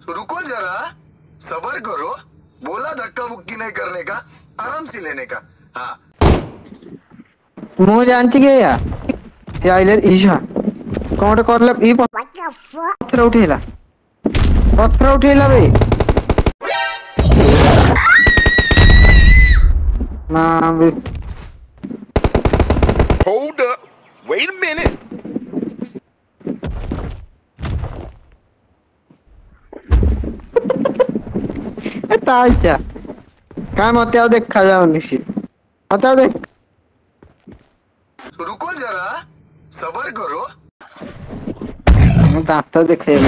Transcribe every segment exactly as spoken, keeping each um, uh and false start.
रुको जरा, सबर करो। बोला धक्का मुक्की नहीं करने का, आराम से लेने का। हाँ ମୁଁ ଜାଣିଛି କି ଏଇଆ ଏ ଆଇଲେ ଇଶା କଣ ଗୋଟେ କରିଲା ଇ ପଥର ଉଠେଇଲା ପଥର ଉଠେଇଲା ବେ ନା ବେ Hold up, wait a minute. ଏଟା ଆଇଚା କାଇଁ ମତେ ଆଉ ଦେଖା ଯାଉନି ସି ମତେ ଆଉ ଦେଖ रुको जरा, सबर करो। ମୁଁ ଦାନ୍ତ ଦେଖେଇବି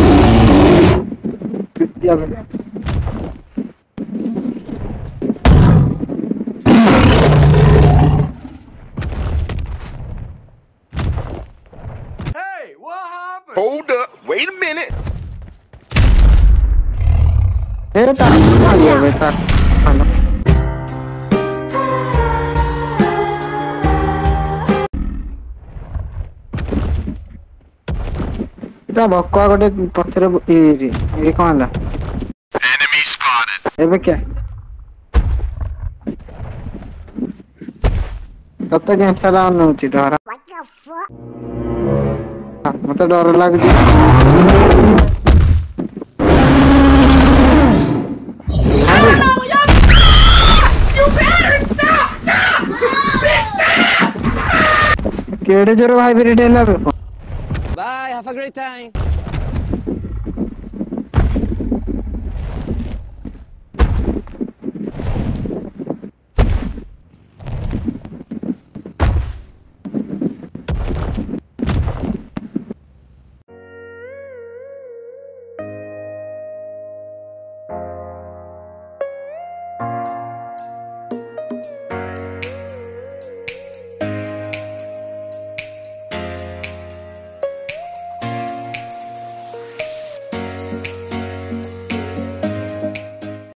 Hey, what happened? Hold up, wait a minute. ଏଟା ଆଇଆ ବେ ତା ହାଲୋ ଏଟା ବକୁଆ ଗୋଟେ ପଛରେ ଇଏ ଇଏ କଣ ହେଲା Enemy spotted. ଏବେ କେ ତତେ କେଁ ଖେଲା ଅନଉଛି ଡର ମତେ ଡର ଲାଗୁଛି କେଡେ ଜୋର ଭାଇବ୍ରେଟ୍ ହେଲା ବେ Bye, have a great time.